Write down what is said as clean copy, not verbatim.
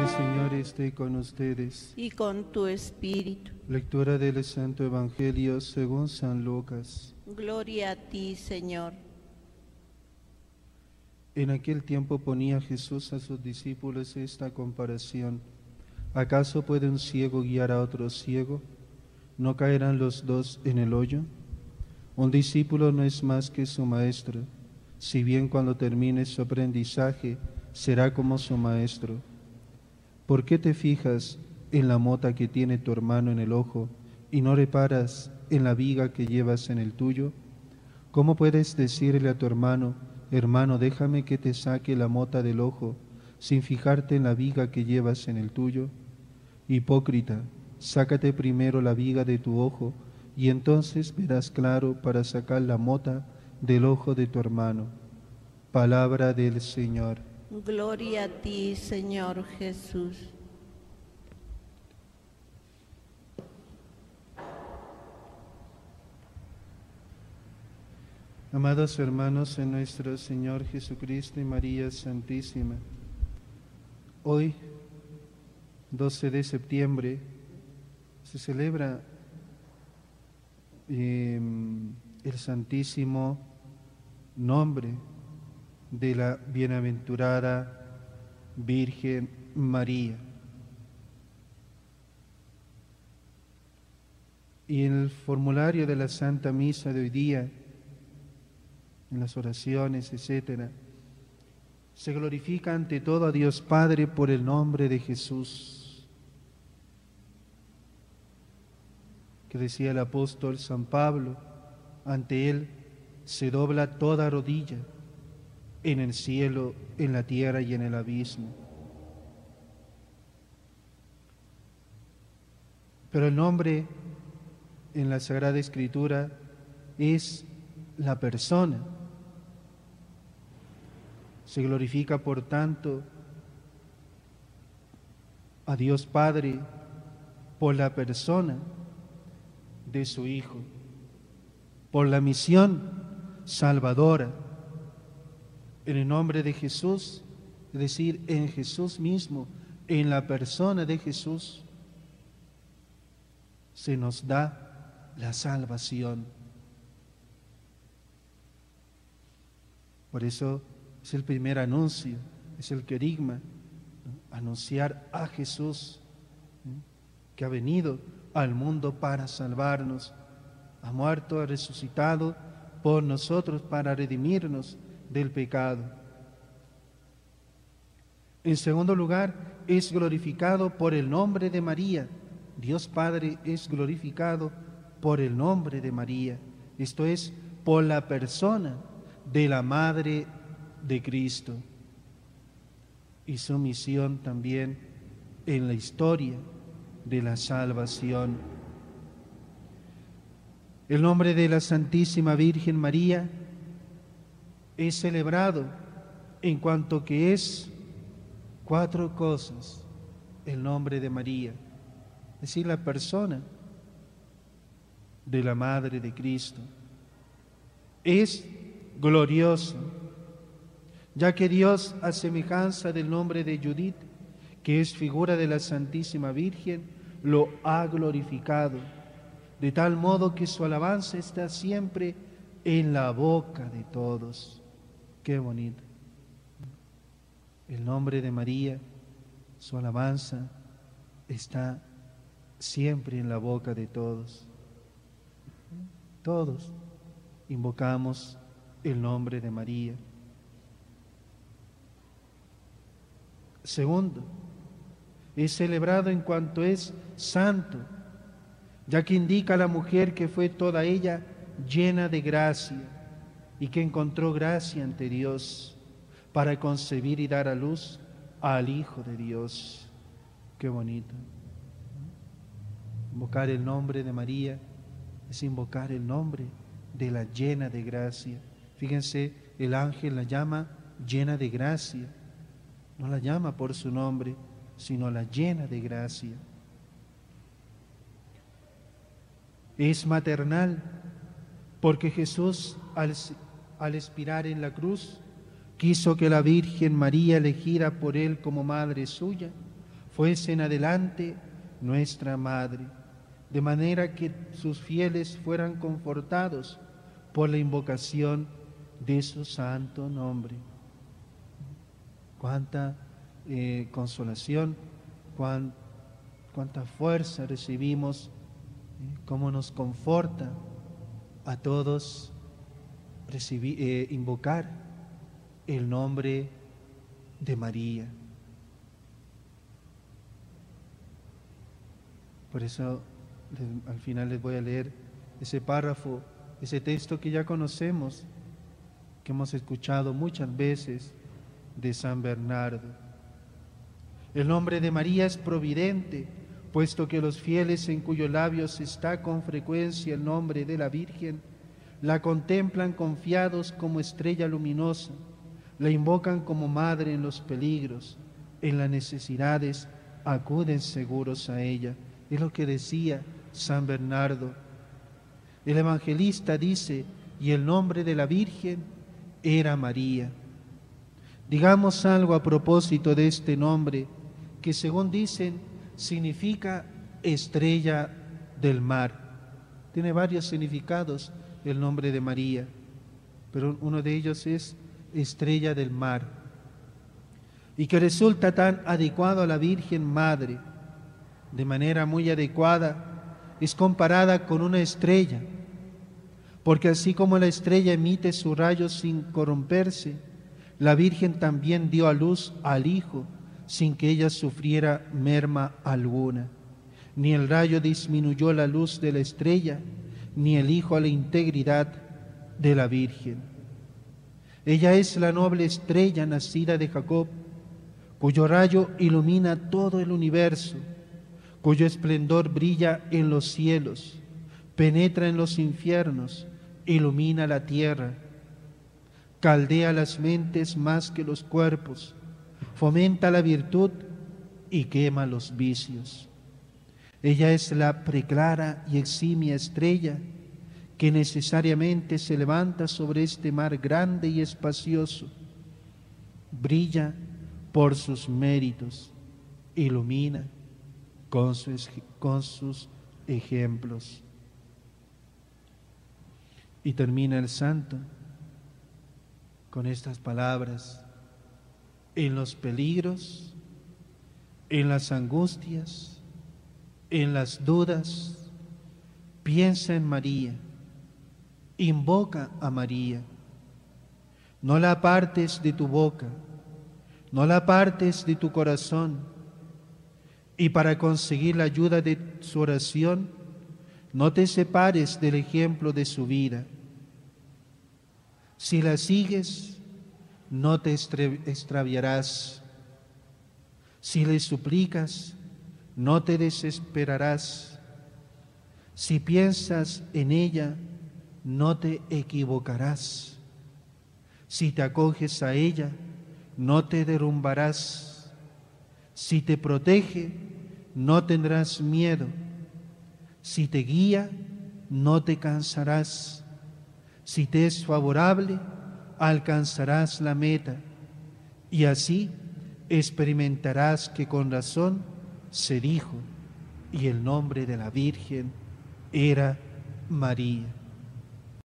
Señor esté con ustedes. Y con tu espíritu. Lectura del Santo Evangelio según San Lucas. Gloria a ti, Señor. En aquel tiempo ponía Jesús a sus discípulos esta comparación. ¿Acaso puede un ciego guiar a otro ciego? ¿No caerán los dos en el hoyo? Un discípulo no es más que su maestro, si bien cuando termine su aprendizaje será como su maestro. ¿Por qué te fijas en la mota que tiene tu hermano en el ojo y no reparas en la viga que llevas en el tuyo? ¿Cómo puedes decirle a tu hermano, hermano, déjame que te saque la mota del ojo, sin fijarte en la viga que llevas en el tuyo? Hipócrita, sácate primero la viga de tu ojo, y entonces verás claro para sacar la mota del ojo de tu hermano. Palabra del Señor. Gloria a ti, Señor Jesús. Amados hermanos en nuestro Señor Jesucristo y María Santísima, hoy, 12 de septiembre, se celebra el santísimo nombre de la bienaventurada Virgen María. Y en el formulario de la Santa Misa de hoy día, en las oraciones, etcétera, se glorifica ante todo a Dios Padre por el nombre de Jesús, que decía el apóstol San Pablo, ante Él se dobla toda rodilla, en el cielo, en la tierra y en el abismo. Pero el nombre en la Sagrada Escritura es la persona. Se glorifica, por tanto, a Dios Padre por la persona de su Hijo, por la misión salvadora, en el nombre de Jesús, es decir, en Jesús mismo, en la persona de Jesús, se nos da la salvación. Por eso es el primer anuncio, es el querigma, ¿no? Anunciar a Jesús, ¿no?, que ha venido al mundo para salvarnos, ha muerto, ha resucitado por nosotros para redimirnos del pecado. En segundo lugar, es glorificado por el nombre de María. Dios Padre es glorificado por el nombre de María, esto es, por la persona de la Madre de Cristo y su misión también en la historia de la salvación. El nombre de la Santísima Virgen María es celebrado en cuanto que es cuatro cosas: el nombre de María, es decir, la persona de la Madre de Cristo. Es glorioso, ya que Dios, a semejanza del nombre de Judith, que es figura de la Santísima Virgen, lo ha glorificado, de tal modo que su alabanza está siempre en la boca de todos. Qué bonito. El nombre de María, su alabanza está siempre en la boca de todos. Todos invocamos el nombre de María. Segundo, es celebrado en cuanto es santo, ya que indica a la mujer que fue toda ella llena de gracia y que encontró gracia ante Dios para concebir y dar a luz al Hijo de Dios. Qué bonito. Invocar el nombre de María es invocar el nombre de la llena de gracia. Fíjense, el ángel la llama llena de gracia. No la llama por su nombre, sino la llena de gracia. Es maternal, porque Jesús, al expirar en la cruz, quiso que la Virgen María, elegida por Él como madre suya, fuese en adelante nuestra Madre, de manera que sus fieles fueran confortados por la invocación de su santo nombre. Cuánta consolación, cuánta fuerza recibimos, cómo nos conforta a todos invocar el nombre de María. Por eso al final les voy a leer ese párrafo, ese texto que ya conocemos, que hemos escuchado muchas veces de San Bernardo. El nombre de María es providente, puesto que los fieles en cuyos labios está con frecuencia el nombre de la Virgen, la contemplan confiados como estrella luminosa, la invocan como madre en los peligros, en las necesidades acuden seguros a ella. Es lo que decía San Bernardo. El evangelista dice, y el nombre de la Virgen era María. Digamos algo a propósito de este nombre, que según dicen, significa estrella del mar. Tiene varios significados el nombre de María, pero uno de ellos es estrella del mar, y que resulta tan adecuado a la Virgen Madre, de manera muy adecuada, es comparada con una estrella, porque así como la estrella emite su rayo sin corromperse, la Virgen también dio a luz al Hijo sin que ella sufriera merma alguna. Ni el rayo disminuyó la luz de la estrella, ni el Hijo a la integridad de la Virgen. Ella es la noble estrella nacida de Jacob, cuyo rayo ilumina todo el universo, cuyo esplendor brilla en los cielos, penetra en los infiernos, ilumina la tierra, caldea las mentes más que los cuerpos, fomenta la virtud y quema los vicios. Ella es la preclara y eximia estrella que necesariamente se levanta sobre este mar grande y espacioso, brilla por sus méritos, ilumina con sus ejemplos. Y termina el santo con estas palabras: en los peligros, en las angustias, en las dudas, piensa en María, invoca a María. No la apartes de tu boca, no la apartes de tu corazón, y para conseguir la ayuda de su oración, no te separes del ejemplo de su vida. Si la sigues, no te extraviarás. Si le suplicas, no te desesperarás. Si piensas en ella, no te equivocarás. Si te acoges a ella, no te derrumbarás. Si te protege, no tendrás miedo. Si te guía, no te cansarás. Si te es favorable, alcanzarás la meta, y así experimentarás que con razón se dijo, y el nombre de la Virgen era María.